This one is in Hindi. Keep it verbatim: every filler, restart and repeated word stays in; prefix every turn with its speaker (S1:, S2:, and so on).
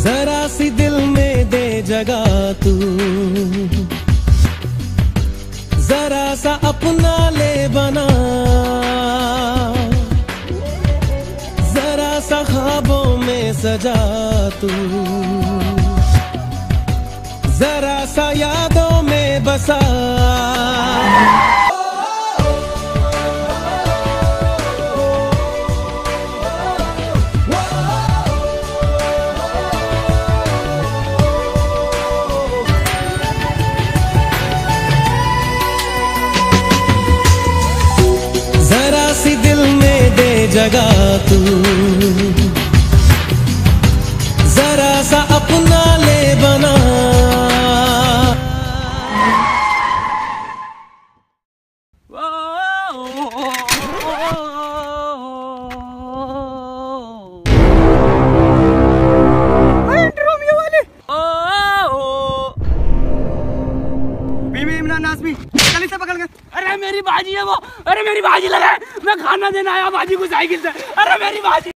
S1: जरा सी दिल में दे जगह तू, जरा सा अपना ले बना, जरा सा ख्वाबों में सजा तू, जरा सा यादों में बसा। जरा सी दिल में दे जगह तू, जरा सा अपना ले बना।
S2: से पकड़ के, अरे मेरी बाजी है वो, अरे मेरी बाजी लगा है, मैं खाना देने आया बाजी को साइकिल से, अरे मेरी बाजी।